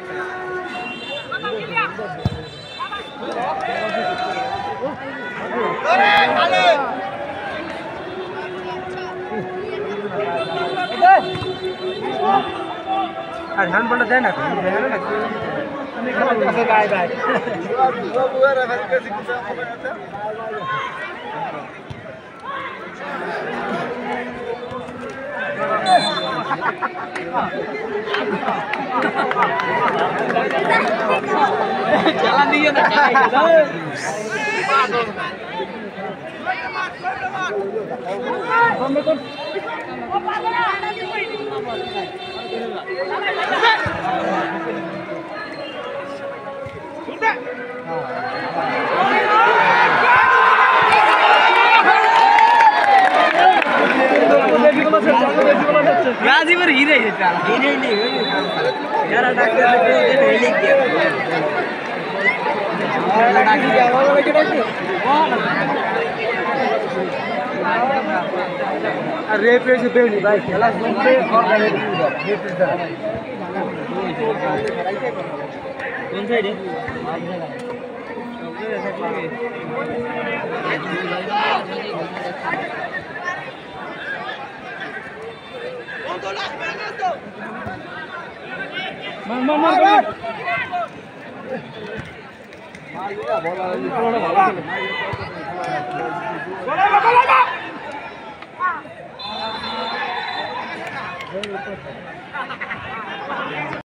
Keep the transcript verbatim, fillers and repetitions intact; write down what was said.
আর ধান বড় দেয় না আমি কাছে গায় গায় jalan dia nak cari गाजी पर हिरे हिरे नहीं यार डॉक्टर ने हेली किया डाकी क्या वो लेके डाकी अरे पे से बेनी भाई खेला सुन पे और गए इधर ये पे इधर कौन सा है Mang mang mang. Bola bola bola.